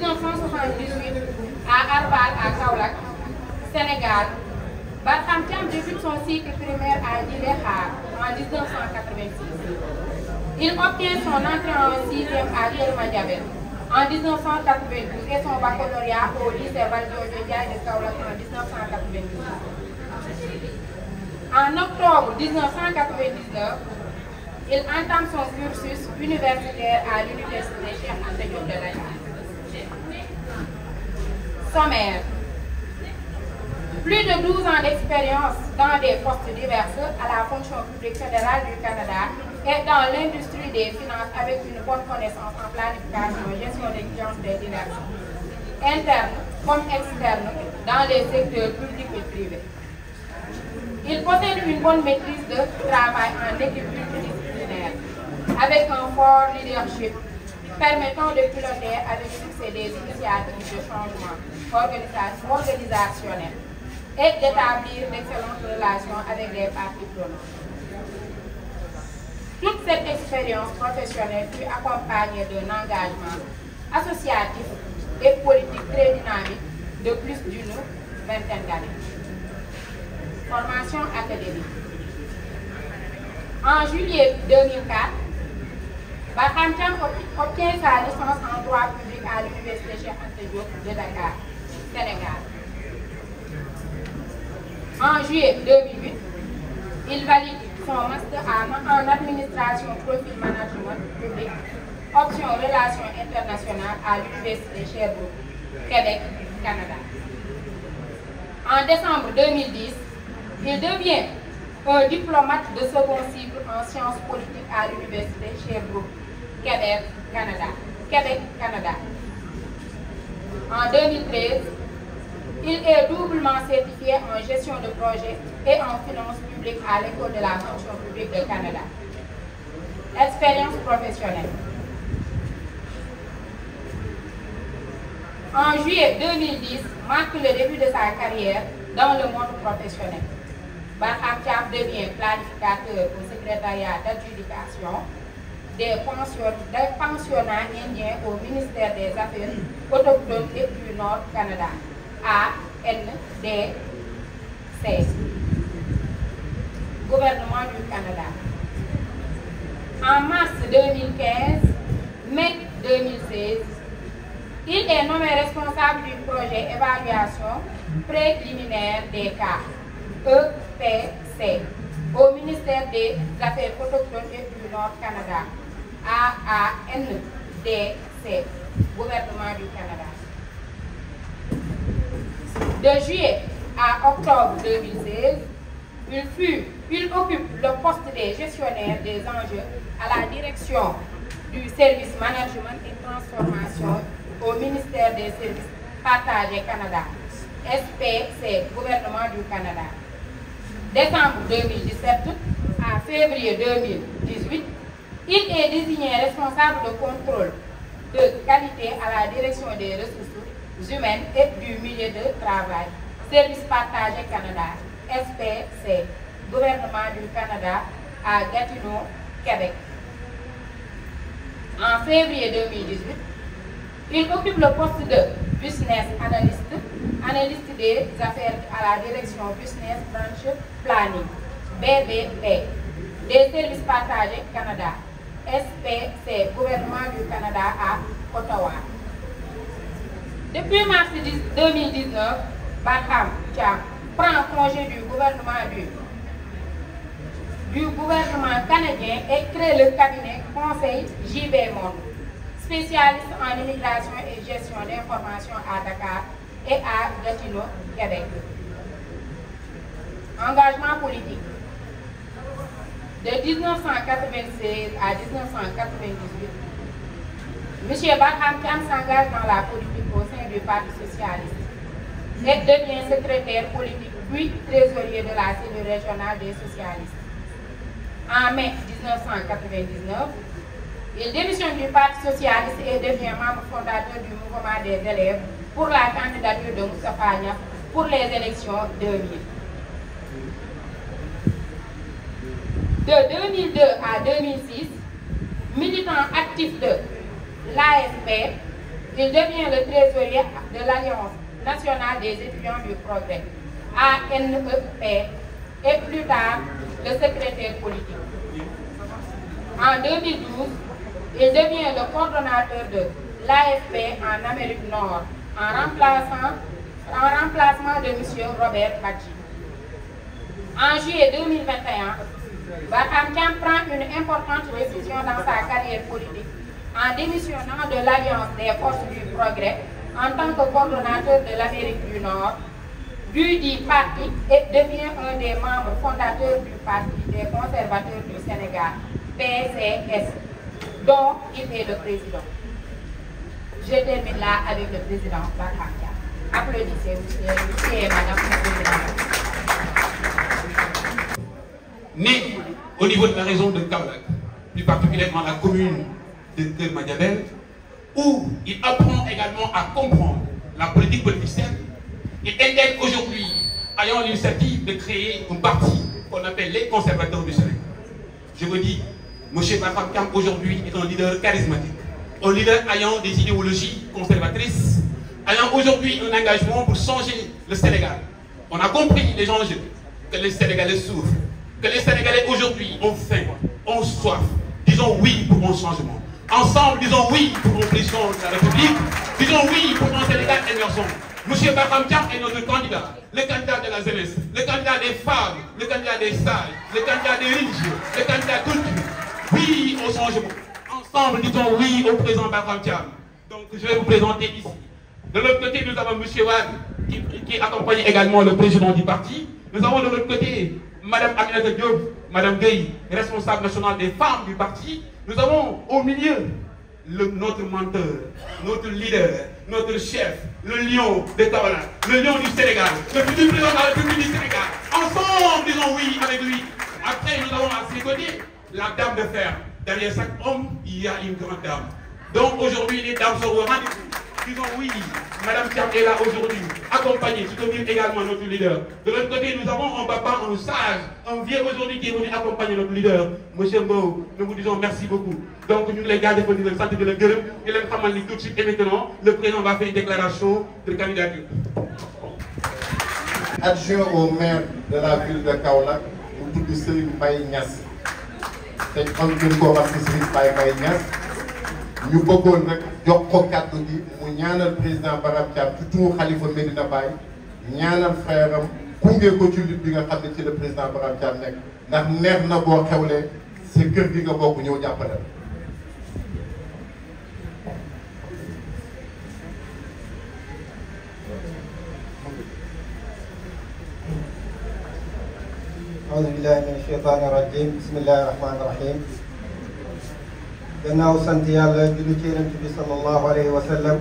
1978 à Arbal à Kaolack, Sénégal, Barham Thiam débute son cycle primaire à Djilehar en 1986. Il obtient son entrée en 6e à Kermadiabel en 1992 et son baccalauréat au lycée Valdiodio Ndiaye de Kaolack en 1992. En octobre 1999, il entame son cursus universitaire à l'université Cheikh Anta Diop de Dakar. Sommaire. Plus de 12 ans d'expérience dans des postes divers à la fonction publique fédérale du Canada et dans l'industrie des finances avec une bonne connaissance en planification, gestion des clientèles diverses, internes comme externes dans les secteurs publics et privés. Il possède une bonne maîtrise de travail en équipe multidisciplinaire avec un fort leadership permettant de piloter avec succès des initiatives de changement organisationnel et d'établir d'excellentes relations avec les parties prenantes. Toute cette expérience professionnelle fut accompagnée d'un engagement associatif et politique très dynamique de plus d'une vingtaine d'années. Formation académique. En juillet 2004, Barham Thiam obtient sa licence en droit public à l'université Cheikh Anta Diop de Dakar, Sénégal. En juillet 2008, il valide son master en administration profil management public, option relations internationales à l'université Sherbrooke, Québec, Canada. En décembre 2010, il devient un diplomate de second cycle en sciences politiques à l'université Sherbrooke, Québec, Canada. En 2013, il est doublement certifié en gestion de projet et en finances publiques à l'École de la fonction publique de Canada. Expérience professionnelle. En juillet 2010, marque le début de sa carrière dans le monde professionnel. Barham Thiam devient planificateur au secrétariat d'adjudication des pensionnats indiens au ministère des Affaires autochtones et du Nord Canada, ANDC, gouvernement du Canada. En mars 2015, mai 2016, il est nommé responsable du projet évaluation préliminaire des cas, EPC, au ministère des Affaires autochtones et du Nord Canada, AANDC, gouvernement du Canada. De juillet à octobre 2016, il occupe le poste de gestionnaire des enjeux à la direction du service management et transformation au ministère des services partagés Canada, SPC, gouvernement du Canada. Décembre 2017 à février 2018, il est désigné responsable de contrôle de qualité à la direction des ressources humaines et du milieu de travail, Service partagé Canada, SPC, gouvernement du Canada à Gatineau, Québec. En février 2018, il occupe le poste de business analyste des affaires à la direction Business Branch Planning, BBP, des services partagés Canada, SPC, gouvernement du Canada à Ottawa. Depuis mars 2019, Barham Thiam prend congé du gouvernement canadien et crée le cabinet Conseil JB Monde, spécialiste en immigration et gestion d'informations à Dakar et à Gatineau, Québec. Engagement politique. De 1996 à 1998, M. Barham Thiam s'engage dans la politique au sein du Parti socialiste et devient secrétaire politique puis trésorier de la cellule régionale des socialistes. En mai 1999, il démissionne du Parti socialiste et devient membre fondateur du mouvement des élèves pour la candidature de Moustapha Niasse pour les élections 2000. De 2002 à 2006, militant actif de l'AFP, Il devient le trésorier de l'Alliance nationale des étudiants du progrès, ANEP, et plus tard le secrétaire politique. En 2012, il devient le coordonnateur de l'AFP en Amérique Nord, en remplacement de M. Robert Badji. En juillet 2021, Barham Thiam prend une importante décision dans sa carrière politique en démissionnant de l'Alliance des forces du progrès en tant que coordonnateur de l'Amérique du Nord, du parti, et devient un des membres fondateurs du Parti des conservateurs du Sénégal, PCS, dont il est le président. Je termine là avec le président Barham Thiam. Applaudissez, monsieur et madame le président. Né au niveau de la région de Kaolack, plus particulièrement la commune de Keur Madiabel, où il apprend également à comprendre la politique politicienne. Il intègre aujourd'hui, ayant l'initiative de créer un parti qu'on appelle les conservateurs du Sénégal. Je vous dis, M. Barham Thiam aujourd'hui est un leader charismatique, un leader ayant des idéologies conservatrices, ayant aujourd'hui un engagement pour changer le Sénégal. On a compris les enjeux que les Sénégalais souffrent, que les Sénégalais aujourd'hui ont faim, ont soif. Disons oui pour un changement. Ensemble, disons oui pour un président de la République. Disons oui pour un Sénégal émergent. M. Barham Thiam est notre candidat, le candidat de la jeunesse, le candidat des femmes, le candidat des sages, le candidat des religieux, le candidat de culture. Oui au changement. Ensemble, disons oui au président Barham Thiam. Donc, je vais vous présenter ici. De l'autre côté, nous avons M. Wade, qui accompagne également le président du parti. Nous avons de l'autre côté Mme Aminata Diop, Mme Gueye, responsable nationale des femmes du parti. Nous avons au milieu notre menteur, notre leader, notre chef, le lion de Kaolack, le lion du Sénégal, le futur président de la République du Sénégal. Ensemble, disons oui avec lui. Après, nous avons à ses côtés la dame de fer. Derrière chaque homme, il y a une grande dame. Donc aujourd'hui, les dames sont au rendez-vous. Disons oui, Mme Thiam est là aujourd'hui, accompagnée, soutenir également notre leader. De l'autre côté, nous avons un papa, un sage, un vieux aujourd'hui qui est venu accompagner notre leader. Monsieur Mbow, nous vous disons merci beaucoup. Donc nous les gardons pour nous santé de la gueule. Et le Khamal tout de suite et maintenant, le président va faire une déclaration de candidature. Adjoint au maire de la ville de Kaolack, nous tous Serigne Mbaye Niass. C'est un peu comme Serigne Mbaye Niass. Nous bëggoon rek jox ko kàddu gi mu ñaanal président Barham Thiam ci turu Khalifa Medina Baye ñaanal frère am gunge ko ci lutte bi nga xam ne ci le président Barham Thiam nekk ndax neex na boo xewlee sa kër gi nga bokk ñëw jàppale. أعوذ بالله من الشيطان الرجيم بسم الله الرحمن الرحيم. gannaaw sant yàlla julli ci Yonent bi sallallahu alayhi wa sallam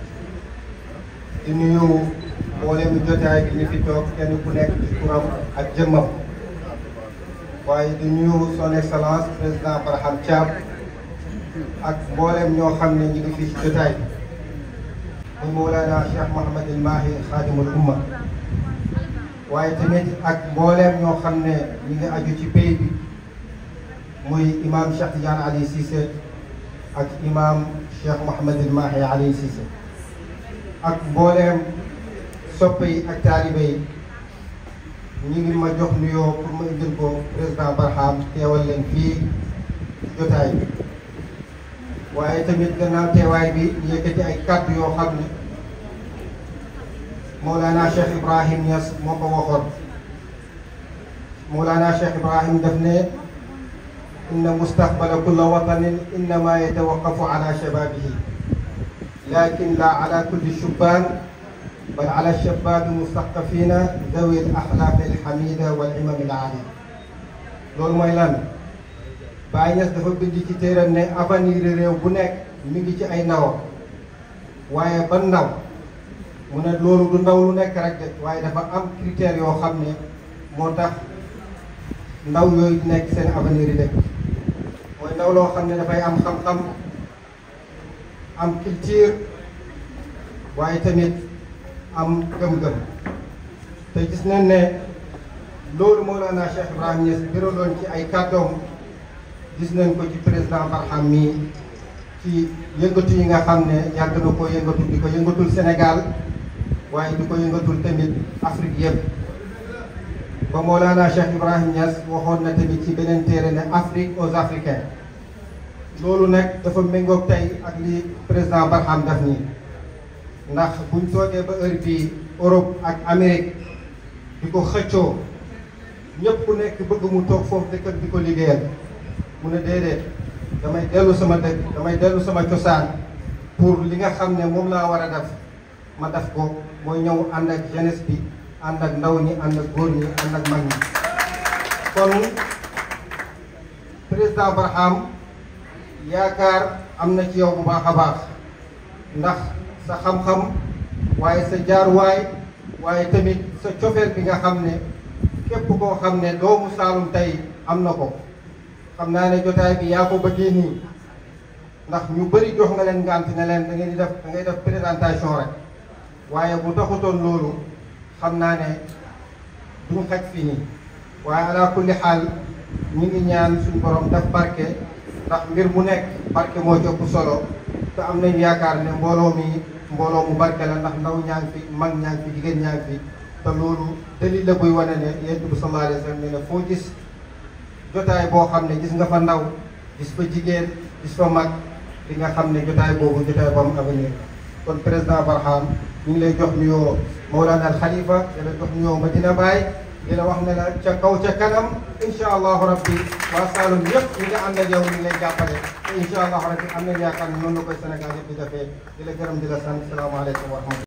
di nuyu mboolem jotaay bi ñu fi toog kenn ku nekk ci turam ak jëmmam waaye di nuyu son excellence président Barham Thiam ak mboolem ñoo xam ne ñu ngi fii ci jotaay bi muy Mawlana Cheikh Mouhamadul Mahi Khadimul Umma waaye tamit ak mboolem ñoo xam ne ñu ngi aju ci pays bi muy imam Cheikh Tidiane Ali Cissé ak imam Cheikh Mouhamadul Mahi Ali Cissé ak mbooleem soppe yi ak taalibe yi ñi ngi ma jox nuyoo pour ma indil ko président Barham teewal leen fii jotaay bi waaye tamit gannaaw teewaay bi ñu yëkkati ay kàddu yoo xam ne Mawlana Cheikh Ibrahim Niass moo ko waxoon Mawlana Cheikh Ibrahim daf ne إن مستقبل كل وطن إنما يتوقف على شبابه لكن لا على كل الشبان بل على الشباب المثقفين ذوي الأخلاق الحميدة والعمم العالية. loolu mooy lan Baye Niass dafa bind ci téeram ne avenir réew bu nekk mi ngi ci ay ndaw waaye ban ndaw mu ne loolu du ndaw lu nekk rek de waaye dafa am critères yoo xam ne moo tax ndaw yooyu nekk seen avenir yi dëkk mooy ndaw loo xam ne dafay am xam-xam am culture waaye tamit am gëm-gëm te gis nañ ne loolu Mawlana Cheikh Ibrahim Niass biraloon ci ay kàddoom gis nañ ko ci président Barham mii ci yëngatu yi nga xam ne yàgg na ko yëngatu di ko yëngatul Sénégal waaye di ko yëngatul tamit Afrique yëpp ba Mawlana Cheikh Ibrahim Niass waxoon na tamit ci beneen téere ne Afrique aux Africains loolu nag dafa méngoog tey ak li président Barham def nii ndax buñ toogee ba heure bii Europe ak Amérique di ko xëccoo ñëpp ku nekk bëgg mu toog foofu dëkk di ko liggéeyal mu ne déedéet damay dellu sama dëkk damay dellu sama cosaan pour li nga xam ne moom laa war a def ma def ko mooy ñëw ànd ak jeunesse bi ànd ak ndaw ñi ànd ak góor ñi ànd ak mag ñi kon président Barham yaakaar am na ci yow bu baax a baax ndax sa xam-xam waaye sa jaaruwaay waaye tamit sa cofeel bi nga xam ne képp koo xam ne doomu Saalum tey am na ko xam naa ne jotaay bi yaa ko bëggee nii ndax ñu bëri jox nga leen ngànt ne leen da ngay def présentation rek waaye bu taxutoon loolu xam naa ne duñ xaj fii nii waaye ala kulli xaal ñu ngi ñaan suñu borom def barke ndax mbir mu nekk barke moo ci ëpp solo te am nañu yaakaar ne mbooloo mu barke la ndax ndaw ñaa ngi fi mag ñaa ngi fi jigéen ñaa ngi fi te loolu dalil la buy wane ne Yonent bi sallallahu alayhi wa sallam ne foo gis jotaay boo xam ne gis nga fa ndaw gis fa jigéen gis fa mag di nga xam ne jotaay boobu jotaay bu am avenir kon président Barham ñu ngi lay jox nuyoo Mawlana al Khalifa di la jox nuyoo Medina Baye di la wax ne la ca kaw ca kanam incha allahu rabbi waa Saloum yëpp ñi nga ànd ak yow ñu ngi lay jàppale te incha allahu rabbi am nañu yaakaar ne noonu la koy Sénégal yëpp di defee di la gërëm di la sant salaamaaleykum wa rahmatulah